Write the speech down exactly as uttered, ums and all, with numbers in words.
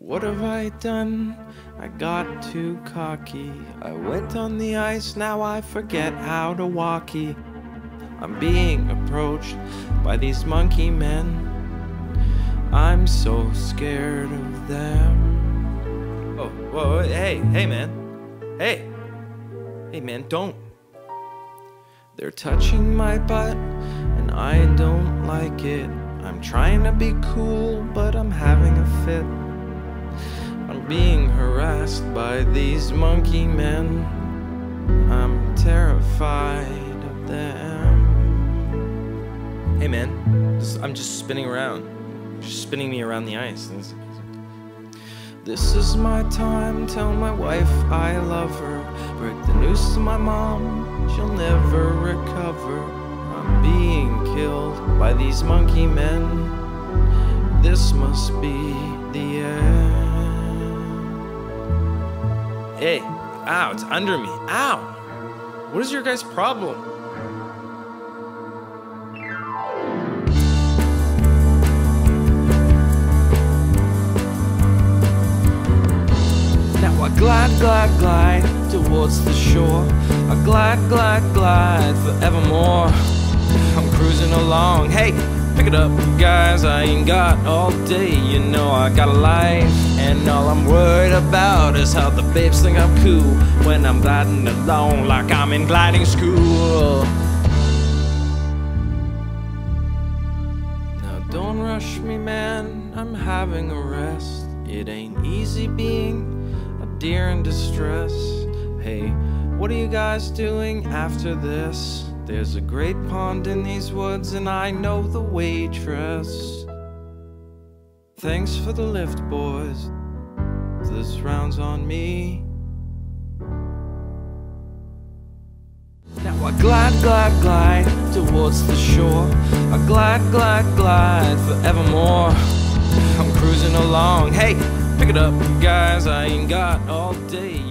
What have I done? I got too cocky. I went on the ice, now I forget how to walkie. I'm being approached by these monkey men. I'm so scared of them. Oh, whoa, hey, hey man. Hey. Hey man, don't. They're touching my butt and I don't like it. I'm trying to be cool, but I'm having a fit. I'm being harassed by these monkey men. I'm terrified of them. Hey man, this, I'm just spinning around. Just spinning me around the ice. This is my time, tell my wife I love her. Break the news to my mom, she'll never recover. I'm being killed by these monkey men. This must be the end. Hey, ow, it's under me, ow! What is your guys' problem? Now I glide, glide, glide towards the shore. I glide, glide, glide forevermore. I'm cruising along, hey, pick it up, guys, I ain't got all day. You know I got a life, and all I'm worried about is how the babes think I'm cool when I'm gliding along like I'm in gliding school. Now don't rush me, man, I'm having a rest. It ain't easy being a deer in distress. Hey, what are you guys doing after this? There's a great pond in these woods and I know the waitress. Thanks for the lift, boys. This round's on me. Now I glide, glide, glide towards the shore. I glide, glide, glide forevermore. I'm cruising along, hey, pick it up, guys, I ain't got all day.